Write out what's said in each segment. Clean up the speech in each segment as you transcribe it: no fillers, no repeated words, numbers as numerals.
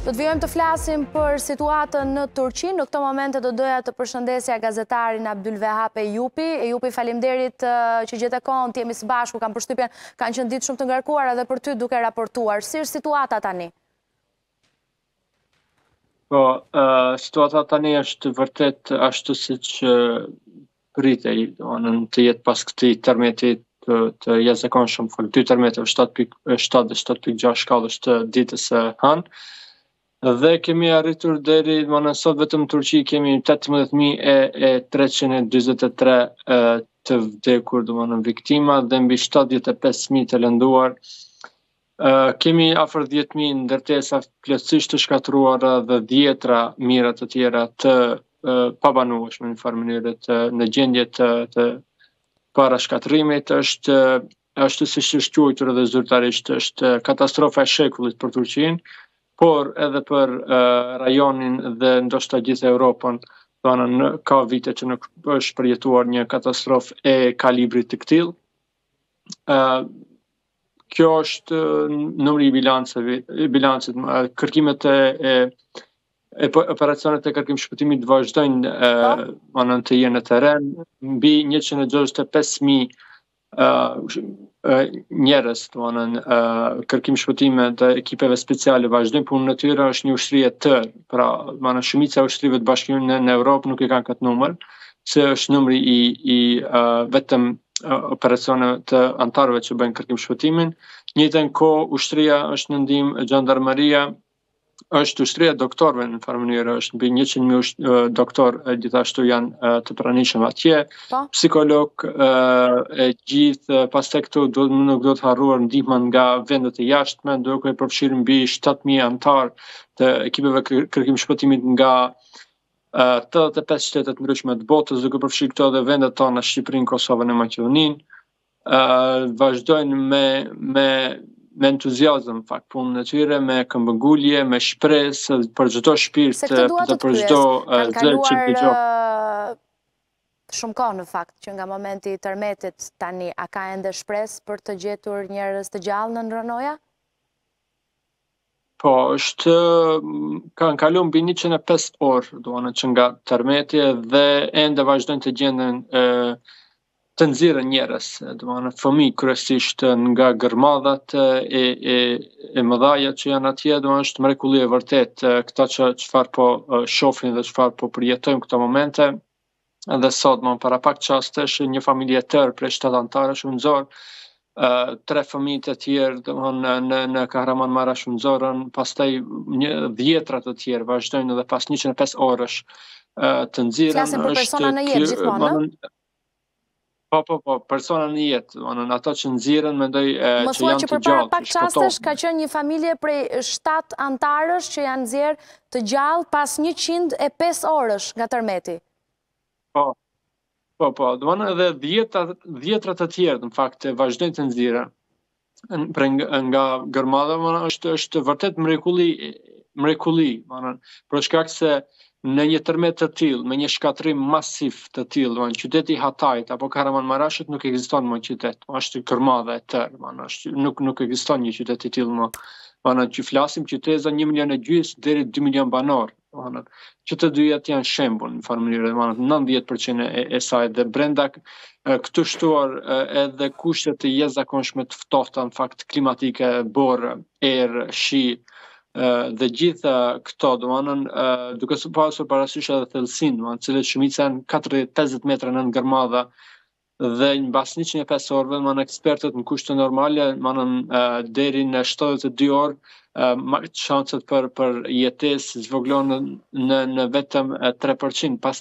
Do të vijojmë të flasim për situatën në Turqi. Në këto momente do doja të përshëndesja gazetarin Abdul Wahab Ejupi. Ejupi, faleminderit që gjetë kohën të jemi së bashku, kam përshtypjen kanë qenë ditë shumë të ngarkuara edhe për ty duke raportuar. Si është situata tani? Po, situata tani është vërtet ashtu siç pritej, të jetë pas këtij termeti të jashtëzakonshëm, dy termeteve 7.7 dhe 7.6 shkallës të ditës së hënë. Dhe kemi arritur deri, sot vetëm në Turqi kemi 18.343 të vdekur, viktima, dhe mbi 75.000 të lënduar. Kemi afër 10.000 ndërtesa plotësisht të shkatruara dhe dhjetra mijëra të tjera të pabanueshme në farë mënyrë në gjendje të parashkatrimit. Ashtu siç është quajtur edhe zyrtarisht, është katastrofa e shekullit për Turqinë, por edhe për rajonin dhe ndoshta gjithë Europën. Ka vite që nuk është përjetuar një katastrofë e kalibrit të këtillë. Kjo është numri i bilancit. Kërkimet e operacionet e kërkim shpëtimit vazhdojnë të jenë në teren. Mbi 165.000 njerëz, kërkim shpëtime të ekipeve speciale vazhdojnë punën e tyre. Është një ushtri e tërë, pra shumica e ushtrive të Bashkimit në Europë nuk e kanë këtë numër, se është numri i vetëm operacione të antarëve që bëjnë kërkim shpëtimin. Njëjtën kohë ushtria është në ndihmë, xhandarmeria është ushtria e doktorëve në farë mënyrë, është mbi 100.000 doktorë gjithashtu janë të pranishëm atje, psikolog e gjithë, pastaj këtu nuk do të harruar ndihmën nga vendet e jashtme, duke përfshirë mbi 7.000 antarë të ekipeve kërkim shpëtimit nga 85 shtete të ndryshme të botës, duke përfshirë këto edhe vendet tona, Shqipërinë, Kosovën e Maqedoninë. Vazhdojnë me entuziazëm punën e tyre, me këmbëngulje, me shpresë për çdo shpirt dhe për çdo zë që dëgjon. Shumë kohë në fakt që nga momenti i tërmetit tani, a ka ende shpresë për të gjetur njerëz të gjallë në Ranoja? Po, kanë kaluar mbi 105 orë, që nga tërmeti dhe ende vazhdojnë të gjenden të nxirren njerëz, fëmijë kryesisht nga gërmadhat e mëdha që janë atje, është mrekulli e vërtet këta çfarë po shohin dhe çfarë po përjetojmë këto momente. Edhe sot, para pak çastesh, një familje e tërë prej 7 antarësh u nxorr, 3 fëmijë të tjerë në Kahramanmarash u nxorën, pastaj dhjetra të tjerë vazhdojnë edhe pas 105 orësh të nxirren. Flasim për persona në jetë gjithmonë, Po, persona në jetë, ato që nxirren mendoj që janë të gjallë. Më thuaj që përpara pak çastesh ka qenë një familje prej 7 antarësh që janë nxjerrë të gjallë pas 105 orësh nga tërmeti. Po, edhe dhjetra të tjerë, në fakt, vazhdojnë të nxirren. Nga gërmada, është vërtet mrekulli, për shkak se në një tërmet të tillë, me një shkatrim masiv të tillë, qyteti i Hatayit apo Kahramanmarashit nuk ekziston më qytet, është gërmada e tërë, nuk ekziston një qytet i tillë më. Që flasim qyteza 1,5 milion deri 2 milion banor. Që të dyjat janë shembull në farë mënyrë, 90% e saj dhe brenda këtu shtuar edhe kushte të jashtëzakonshme të ftohta në fakt klimatike, borë, erë, shi dhe gjitha këto, duke pasur parasysh edhe thellësinë, cilët shumica janë 40-50 metra nën gërmadha, dhe mbas 105 orëve, ekspertët në kushte normale, deri në 72 orë, shanset për jetesë zvoglohen në vetëm 3%, pas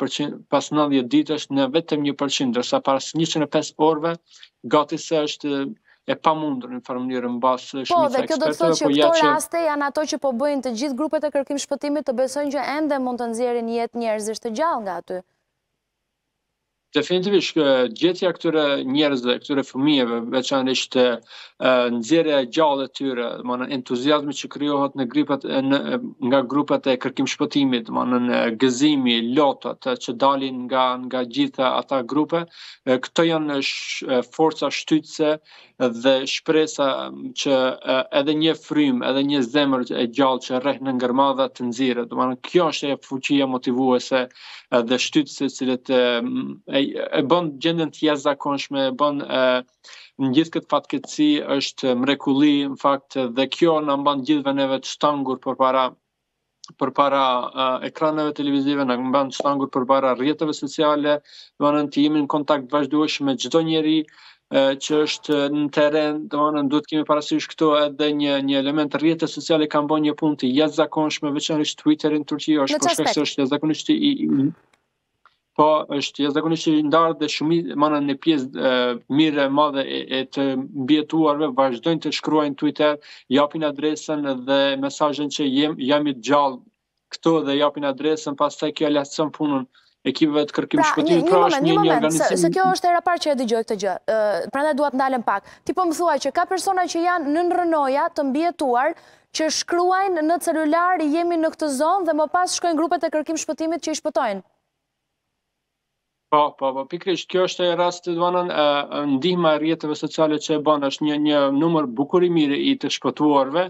90 ditësh në vetëm 1%, ndërsa pas 105 orëve, gati se është e pamundur në farë mënyrë mbas shumica ekspertëve. Po, dhe kjo do të thotë që këto raste janë ato që po bëjnë të gjithë grupet e kërkim shpëtimit të besojnë që ende mund të nxjerrin jetë njerëzish të gjallë nga aty. Definitivisht, gjetja këtyre njerëzve, këtyre fëmijëve, veçanërisht nxjerrja e gjallë e tyre, entuziazmi që krijohet nga grupet e kërkim shpëtimit, gëzimi, lotat që dalin nga gjitha ata grupe, këto janë forca shtytëse dhe shpresa që edhe një frym, edhe një zemër e gjallë që rreh në ngërmadha të nxirret. Kjo është e fuqia motivuese dhe shtytëse cilët e bën gjendjen të jashtëzakonshme, e bën në gjithë këtë fatkeqësi është mrekulli në fakt dhe kjo na mban gjithëve neve të shtangur përpara ekraneve televizive, na mban të shtangur përpara rrjeteve sociale, të jemi në kontakt vazhdueshëm me çdo njeri që është në terren, duhet kemi parasysh këto edhe një element rrjetet sociale kanë bën një punë të jashtëzakonshme, veçanërisht Twitteri në Turqi është për shkak se është jashtëzakonisht po është jashtëzakonisht i ndarë dhe në pjesë mirë e madhe e të mbijetuarve vazhdojnë të shkruajnë Twitter, japin adresën dhe mesazhin që jam i gjallë këtu dhe japin adresën, pastaj kjo lehtëson punën ekipeve të kërkimit shpëtimit. Një moment, se kjo është hera parë që e dëgjoj këtë gjë. Prandaj dua të ndalem pak. Ti po më thuaj që ka persona që janë në rrënoja të mbijetuar që shkruajnë në celular jemi në këtë zonë dhe më pas shkojnë grupet e kërkim shpëtimit që i shpëtojnë. Po, pikërisht kjo është rasti ndihma e rrjeteve sociale që e bën, është një numër bukur i mirë i të shpëtuarve,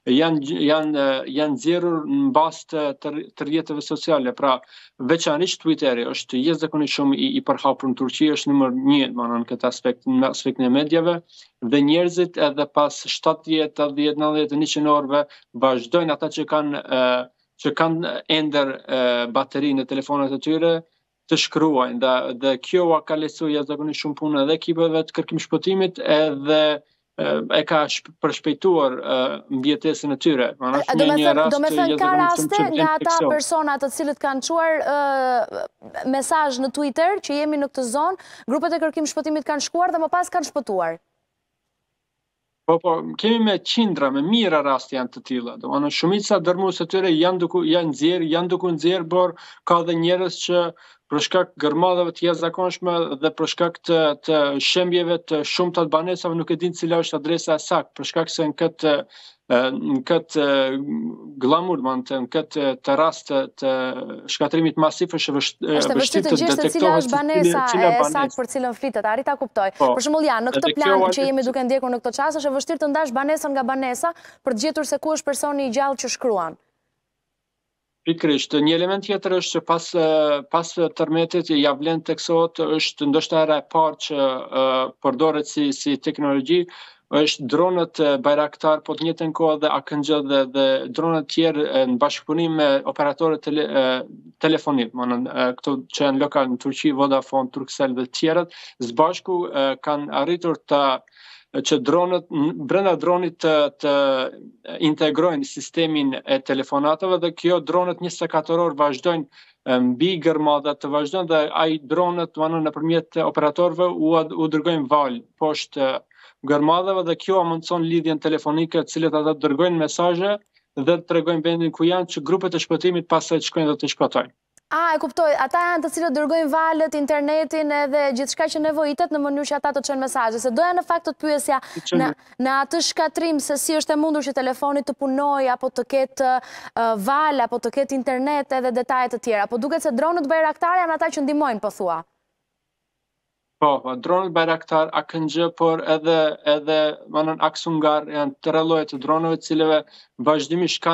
janë nxjerrur mbazë të rrjeteve sociale. Pra, veçanërisht Twitteri është jashtëzakonisht shumë i përhapur në Turqi, është numër 1 në këtë aspekt, në aspektin e medjave, dhe njerëzit edhe pas 70, 80, 90, 100 orëve vazhdojnë ata që kanë ender bateri në telefonat e tyre të shkruajnë dhe kjo ka lehtësuar jashtëzakonisht shumë punë edhe ekipeve të kërkim shpëtimit edhe e ka përshpejtuar mbijetesën e tyre. Do me thënë ka raste nga ata persona të cilët kanë çuar mesazh në Twitter që jemi në këtë zonë, grupet e kërkim shpëtimit kanë shkuar dhe më pas kanë shpëtuar. Po, kemi me qindra, me mijëra raste janë të tilla. Shumica dërmues të tyre janë duke nxjerrë, por ka edhe njerëz që për shkak gërmadhave të jashtëzakonshme dhe për shkak të shembjeve të shumta të banesave nuk e dinë cila është adresa e saktë, për shkak se në këtë glamur, në këtë rast të shkatrimit masiv është vështirë të detektohet banesa e saktë për cilën flitet, arrit ta kuptoj. Për shembull, në këtë plan që jemi duke ndjekur në këtë çast është vështirë të ndash banesën nga banesa për të gjetur se ku është personi i gjallë që shkruan. Pikërisht, një element tjetër është që pas tërmetit ja vlen teksohet është ndoshta era e parë që përdoret si teknologji, është dronët Bayraktar, po të njëjtën kohë dhe AKNJ dhe dronët tjerë në bashkëpunim me operatorët telefonit, këto që janë lokal në Turqi, Vodafone, Turkcell dhe të tjerët, së bashku kanë arritur që brenda dronit të integrojnë sistemin e telefonatave dhe kjo dronët 24 orë vazhdojnë mbi gërmadha të vazhdojnë dhe ai dronët nëpërmjet operatorëve u dërgojnë valë poshtë gërmadhave dhe kjo mundson lidhjen telefonike të cilët ata dërgojnë mesazhe dhe tregojnë vendin ku janë që grupet e shpëtimit pastaj të shkojnë dhe të shpëtojnë. E kuptoj, ata janë të cilët dërgojnë valët, internetin edhe gjithçka që nevojitet në mënyrë që ata të çojnë mesazhe. Se doja në fakt të pyesja në atë shkatrim se si është e mundur që telefoni të punojë apo të ketë val apo të ketë internet edhe detaje të tjera. Po duket se dronët Bayraktar janë ata që ndihmojnë, po thua. Po, dronët Bayraktar, AKNJ, por edhe Aksungar janë tëra lloje të dronëve të cilëve vazhdimisht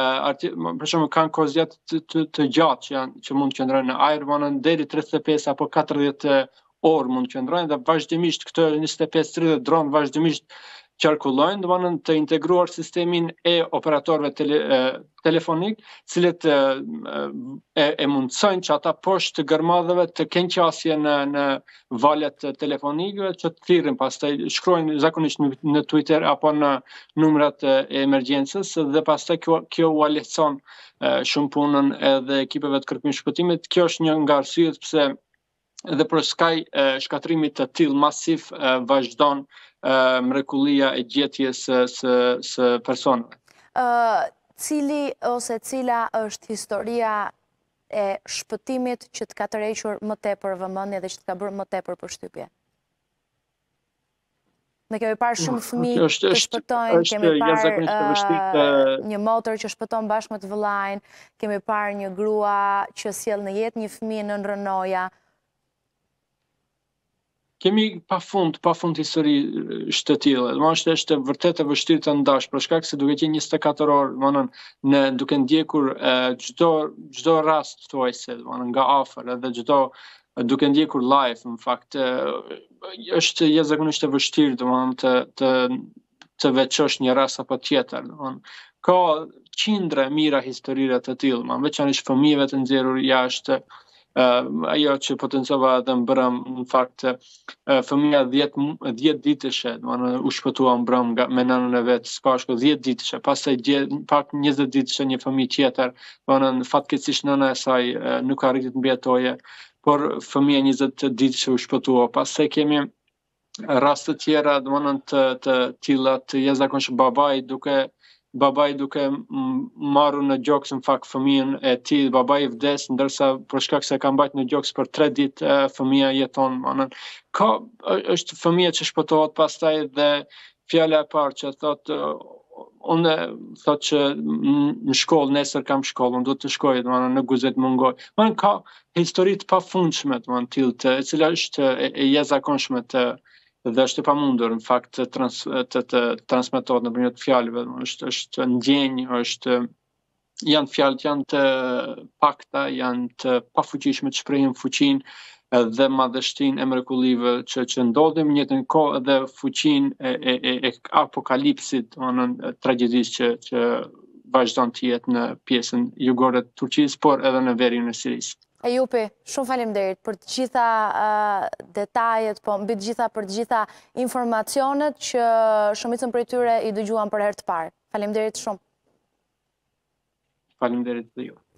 kanë kozjet të gjatë që mund të qëndrojnë në ajër, deri 35 apo 40 orë mund të qëndrojnë dhe vazhdimisht këto 25-30 dronë vazhdimisht qarkullojnë, të integruar sistemin e operatorëve telefonik, cilët e mundsojnë që ata poshtë gërmadhave të kenë qasje në valët telefonike që të thirrin, pastaj shkruajnë zakonisht në Twitter apo në numrat e emergjencës dhe pastaj kjo u lehtëson shumë punën edhe ekipeve të kërkimit shpëtimit. Kjo është një nga arsyet pse edhe për skaj shkatrimit të tillë masiv vazhdon mrekullia e gjetjes së personave. Cili ose cila është historia e shpëtimit që të ka tërhequr më tepër vëmendje dhe që të ka bërë më tepër përshtypje? Ne kemi parë shumë fëmijë të shpëtojnë, kemi parë një motër që shpëton bashkë me të vëllain, kemi parë një grua që sjell në jetë një fëmijë në rënoja. Kemi pafund histori të tilla. Domethënë është vërtet e vështirë të ndash, për shkak se duke qenë 24 orë, domethënë duke ndjekur çdo rast thuajse, domethënë nga afër, edhe duke ndjekur live, në fakt është jashtëzakonisht e vështirë domethënë të veçosh një rast apo tjetër, domethënë ka qindra mira historira të tilla, veçanërisht fëmijëve të nxjerrur jashtë. Ajo që potencova edhe në brëm, në fakt, fëmija 10 ditëshe, u shpëtua në brëm me nënën e vetë, s'pashko 10 ditëshe, pastaj pak 20 ditëshe një fëmijë tjetër, në fatkeqësisht nëna e saj nuk arritit mbjetoje, por fëmija 20 ditëshe u shpëtua. Pastaj kemi raste tjera, të tilla të jashtëzakonshëm, babai duke marrë në gjoks në fakt fëmijën e tij, babai vdes, ndërsa për shkak se ka mbajtur në gjoks për 3 ditë fëmia jeton. Është fëmia që shpëtohet pastaj dhe fjala e parë që thotë unë thotë që në shkollë nesër kam shkollë, unë do të shkoj, në guzet mungoj. Ka histori të pafundshme, e cila është e jashtëzakonshme dhe është e pamundur në fakt të transmetohet nëpërmjet fjalëve, është ndjenjë, janë fjalët janë të pakta, janë të pafuqishme, të shprehin fuqinë dhe madhështinë e mrekullive që ndodhin në njëjtën kohë dhe fuqinë e apokalipsit, tragjedisë që vazhdon të jetë në pjesën jugore të Turqisë, por edhe në veriun e Sirisë. Ejupi, shumë faleminderit për të gjitha detajet, po mbi të gjitha për të gjitha informacionet që shumicën prej tyre i dëgjuan për herë të parë. Faleminderit shumë. Faleminderit dhe ju.